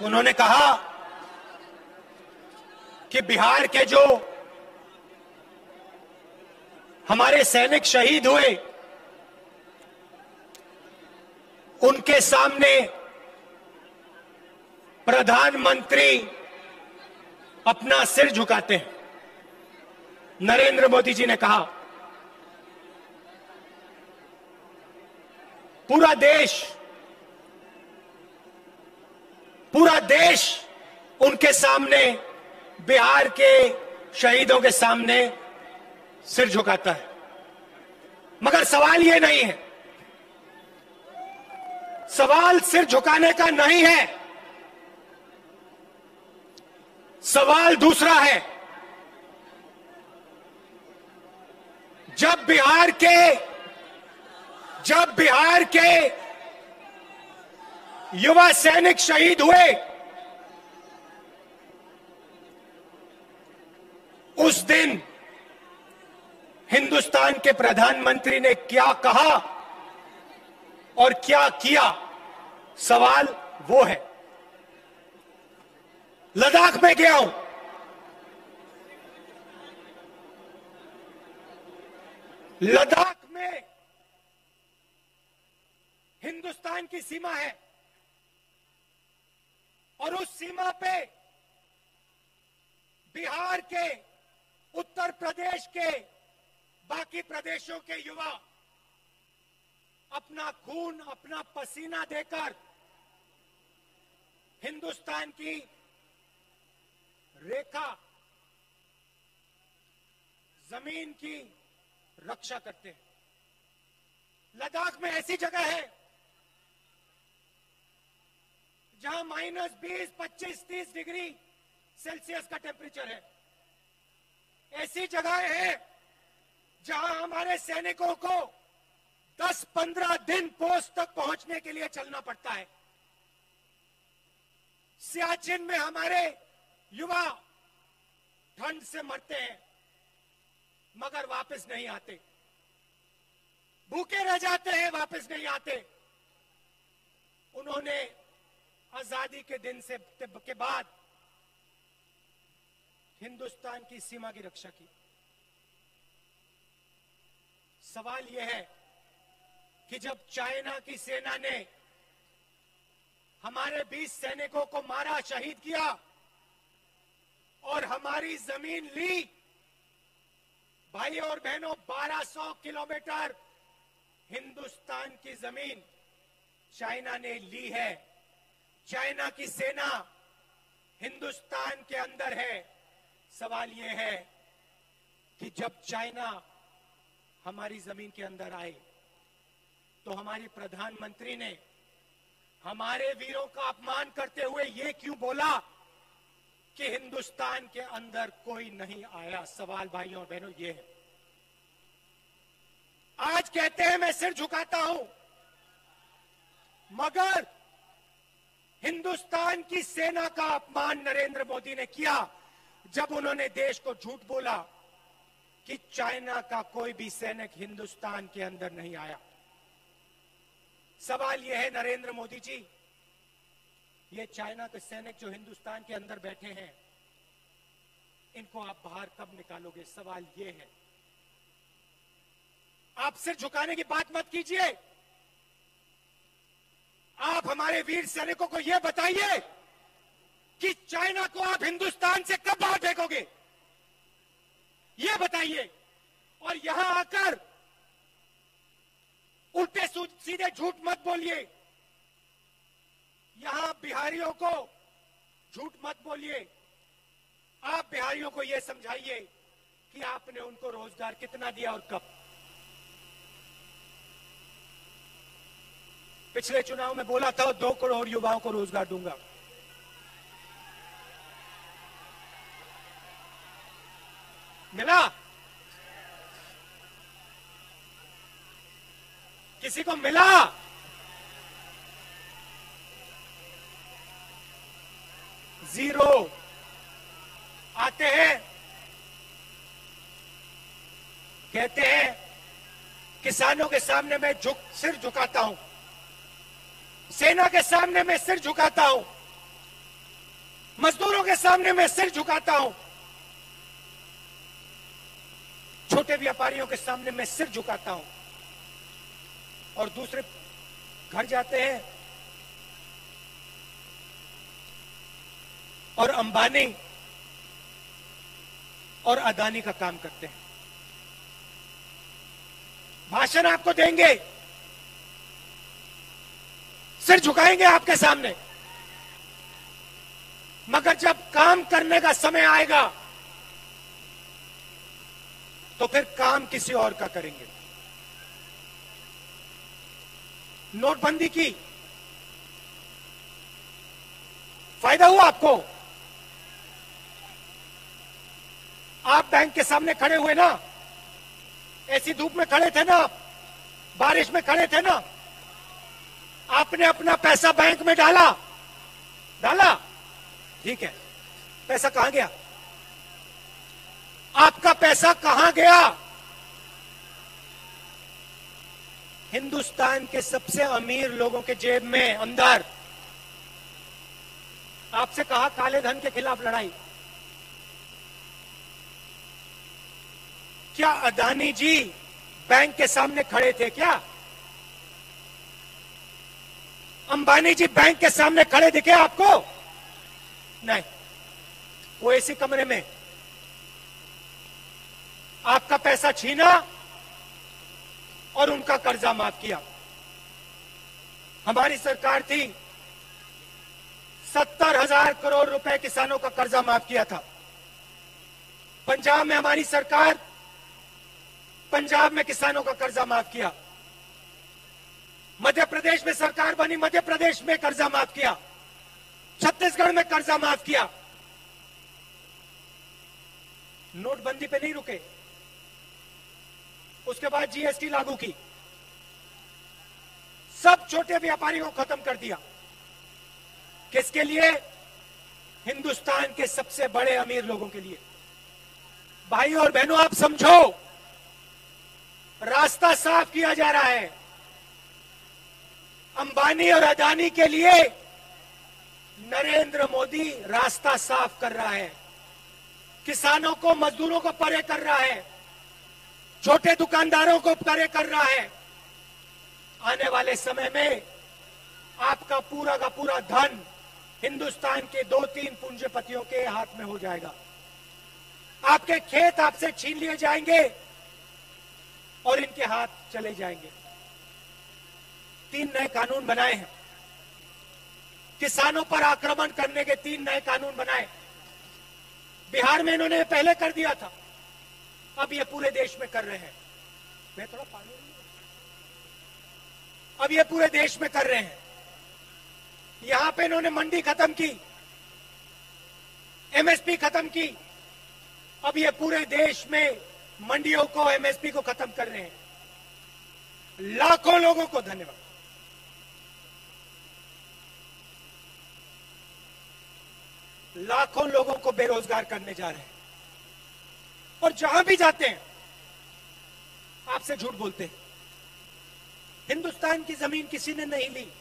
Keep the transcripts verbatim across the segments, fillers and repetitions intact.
उन्होंने कहा कि बिहार के जो हमारे सैनिक शहीद हुए उनके सामने प्रधानमंत्री अपना सिर झुकाते हैं। नरेंद्र मोदी जी ने कहा पूरा देश पूरा देश उनके सामने, बिहार के शहीदों के सामने सिर झुकाता है। मगर सवाल यह नहीं है, सवाल सिर झुकाने का नहीं है, सवाल दूसरा है। जब बिहार के जब बिहार के युवा सैनिक शहीद हुए, उस दिन हिंदुस्तान के प्रधानमंत्री ने क्या कहा और क्या किया, सवाल वो है। लद्दाख में गया हूं, लद्दाख में हिंदुस्तान की सीमा है और उस सीमा पे बिहार के, उत्तर प्रदेश के, बाकी प्रदेशों के युवा अपना खून, अपना पसीना देकर हिंदुस्तान की रेखा, जमीन की रक्षा करते हैं। लद्दाख में ऐसी जगह है जहां माइनस बीस, पच्चीस, तीस डिग्री सेल्सियस का टेम्परेचर है। ऐसी जगह है जहां हमारे सैनिकों को दस पंद्रह दिन पोस्ट तक पहुंचने के लिए चलना पड़ता है। सियाचिन में हमारे युवा ठंड से मरते हैं मगर वापस नहीं आते, भूखे रह जाते हैं, वापस नहीं आते। उन्होंने आजादी के दिन से के बाद हिंदुस्तान की सीमा की रक्षा की। सवाल यह है कि जब चाइना की सेना ने हमारे बीस सैनिकों को मारा, शहीद किया और हमारी जमीन ली, भाई और बहनों, बारह सौ किलोमीटर हिंदुस्तान की जमीन चाइना ने ली है। चाइना की सेना हिंदुस्तान के अंदर है। सवाल यह है कि जब चाइना हमारी जमीन के अंदर आए तो हमारे प्रधानमंत्री ने हमारे वीरों का अपमान करते हुए यह क्यों बोला कि हिंदुस्तान के अंदर कोई नहीं आया। सवाल भाइयों और बहनों ये है। आज कहते हैं मैं सिर झुकाता हूं, मगर हिंदुस्तान की सेना का अपमान नरेंद्र मोदी ने किया जब उन्होंने देश को झूठ बोला कि चाइना का कोई भी सैनिक हिंदुस्तान के अंदर नहीं आया। सवाल यह है नरेंद्र मोदी जी, ये चाइना के सैनिक जो हिंदुस्तान के अंदर बैठे हैं, इनको आप बाहर कब निकालोगे? सवाल यह है। आप सिर झुकाने की बात मत कीजिए, आप हमारे वीर सैनिकों को यह बताइए कि चाइना को आप हिंदुस्तान से कब बाहर फेंकोगे, यह बताइए। और यहां आकर उल्टे सीधे झूठ मत बोलिए, यहां बिहारियों को झूठ मत बोलिए। आप बिहारियों को यह समझाइए कि आपने उनको रोजगार कितना दिया और कब। पिछले चुनाव में बोला था दो करोड़ युवाओं को रोजगार दूंगा, मिला? किसी को मिला? जीरो। आते हैं, कहते हैं किसानों के सामने मैं झुक सिर झुकाता हूं, सेना के सामने मैं सिर झुकाता हूं, मजदूरों के सामने मैं सिर झुकाता हूं, छोटे व्यापारियों के सामने मैं सिर झुकाता हूं, और दूसरे घर जाते हैं और अंबानी और अदानी का काम करते हैं। भाषण आपको देंगे, सिर झुकाएंगे आपके सामने, मगर जब काम करने का समय आएगा तो फिर काम किसी और का करेंगे। नोटबंदी की फायदा हुआ आपको? आप बैंक के सामने खड़े हुए ना, ऐसी धूप में खड़े थे ना, बारिश में खड़े थे ना, आपने अपना पैसा बैंक में डाला डाला ठीक है, पैसा कहां गया? आपका पैसा कहां गया? हिंदुस्तान के सबसे अमीर लोगों के जेब में अंदर। आपसे कहा काले धन के खिलाफ लड़ाई। क्या अदानी जी बैंक के सामने खड़े थे क्या? अंबानी जी बैंक के सामने खड़े दिखे आपको? नहीं, वो ऐसे कमरे में आपका पैसा छीना और उनका कर्जा माफ किया। हमारी सरकार थी, सत्तर हजार करोड़ रुपए किसानों का कर्जा माफ किया था। पंजाब में हमारी सरकार, पंजाब में किसानों का कर्जा माफ किया। मध्य प्रदेश में सरकार बनी, मध्य प्रदेश में कर्जा माफ किया। छत्तीसगढ़ में कर्जा माफ किया। नोटबंदी पे नहीं रुके, उसके बाद जीएसटी लागू की, सब छोटे व्यापारियों को खत्म कर दिया। किसके लिए? हिंदुस्तान के सबसे बड़े अमीर लोगों के लिए। भाई और बहनों, आप समझो, रास्ता साफ किया जा रहा है। अंबानी और अदानी के लिए नरेंद्र मोदी रास्ता साफ कर रहा है। किसानों को, मजदूरों को परे कर रहा है, छोटे दुकानदारों को परे कर रहा है। आने वाले समय में आपका पूरा का पूरा धन हिंदुस्तान के दो तीन पूंजीपतियों के हाथ में हो जाएगा। आपके खेत आपसे छीन लिए जाएंगे और इनके हाथ चले जाएंगे। तीन नए कानून बनाए हैं, किसानों पर आक्रमण करने के तीन नए कानून बनाए। बिहार में इन्होंने पहले कर दिया था, अब ये पूरे देश में कर रहे हैं। मैं थोड़ा पानी, अब ये पूरे देश में कर रहे हैं। यहां पे इन्होंने मंडी खत्म की, एमएसपी खत्म की, अब ये पूरे देश में मंडियों को, एमएसपी को खत्म कर रहे हैं। लाखों लोगों को धन्यवाद। लाखों लोगों को बेरोजगार करने जा रहे हैं, और जहां भी जाते हैं आपसे झूठ बोलते हैं। हिंदुस्तान की जमीन किसी ने नहीं ली।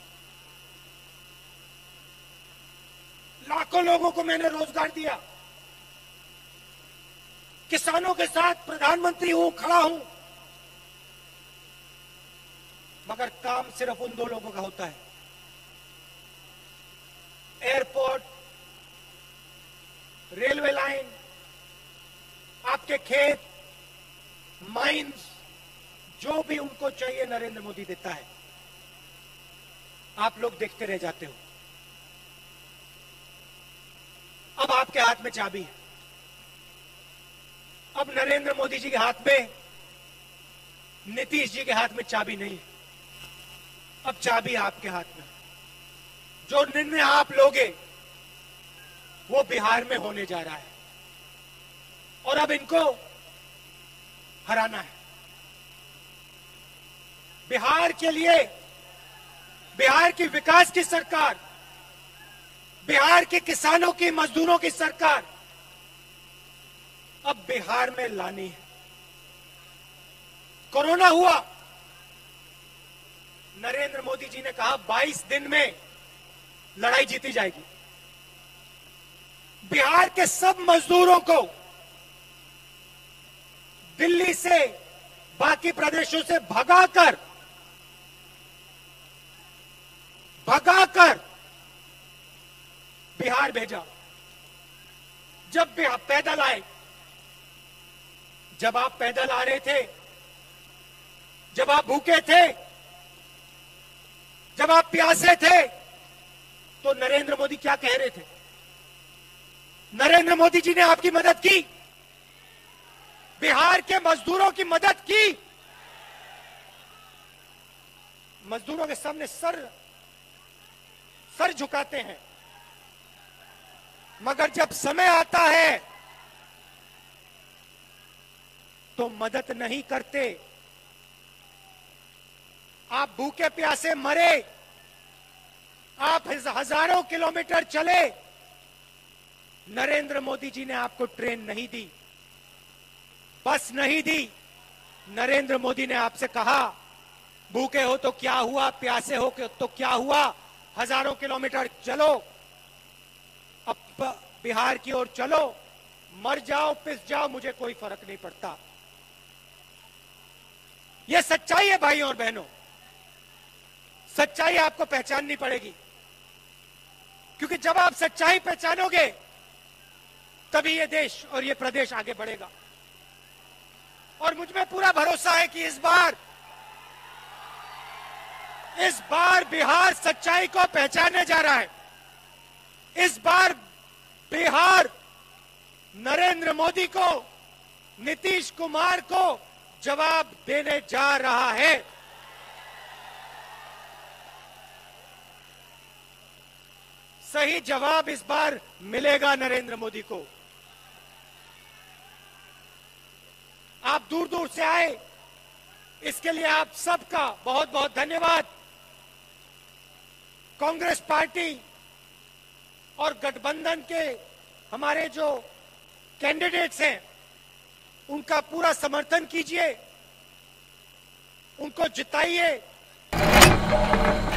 लाखों लोगों को मैंने रोजगार दिया। किसानों के साथ प्रधानमंत्री हूं, खड़ा हूं, मगर काम सिर्फ उन दो लोगों का होता है। एयरपोर्ट, रेलवे लाइन, आपके खेत, माइंस, जो भी उनको चाहिए नरेंद्र मोदी देता है। आप लोग देखते रह जाते हो। अब आपके हाथ में चाबी है। अब नरेंद्र मोदी जी के हाथ में, नीतीश जी के हाथ में चाबी नहीं है। अब चाबी आपके हाथ में। जो निर्णय आप लोगे वो बिहार में होने जा रहा है, और अब इनको हराना है। बिहार के लिए, बिहार की विकास की सरकार, बिहार के किसानों की, मजदूरों की सरकार अब बिहार में लानी है। कोरोना हुआ, नरेंद्र मोदी जी ने कहा बाईस दिन में लड़ाई जीती जाएगी। बिहार के सब मजदूरों को दिल्ली से, बाकी प्रदेशों से भगाकर भगाकर बिहार भेजा। जब बिहार पैदल आए, जब आप पैदल आ रहे थे, जब आप भूखे थे, जब आप प्यासे थे, तो नरेंद्र मोदी क्या कह रहे थे? नरेंद्र मोदी जी ने आपकी मदद की, बिहार के मजदूरों की मदद की। मजदूरों के सामने सर सर झुकाते हैं, मगर जब समय आता है तो मदद नहीं करते। आप भूखे प्यासे मरे, आप हजारों किलोमीटर चले, नरेंद्र मोदी जी ने आपको ट्रेन नहीं दी, बस नहीं दी। नरेंद्र मोदी ने आपसे कहा, भूखे हो तो क्या हुआ, प्यासे हो तो क्या हुआ, हजारों किलोमीटर चलो, अब बिहार की ओर चलो, मर जाओ पिस जाओ, मुझे कोई फर्क नहीं पड़ता। यह सच्चाई है भाइयों और बहनों, सच्चाई आपको पहचाननी पड़ेगी, क्योंकि जब आप सच्चाई पहचानोगे तभी यह देश और यह प्रदेश आगे बढ़ेगा। और मुझ में पूरा भरोसा है कि इस बार इस बार बिहार सच्चाई को पहचानने जा रहा है। इस बार बिहार नरेंद्र मोदी को, नीतीश कुमार को जवाब देने जा रहा है। सही जवाब इस बार मिलेगा नरेंद्र मोदी को। आप दूर दूर से आए, इसके लिए आप सबका बहुत बहुत धन्यवाद। कांग्रेस पार्टी और गठबंधन के हमारे जो कैंडिडेट्स हैं, उनका पूरा समर्थन कीजिए, उनको जिताइए।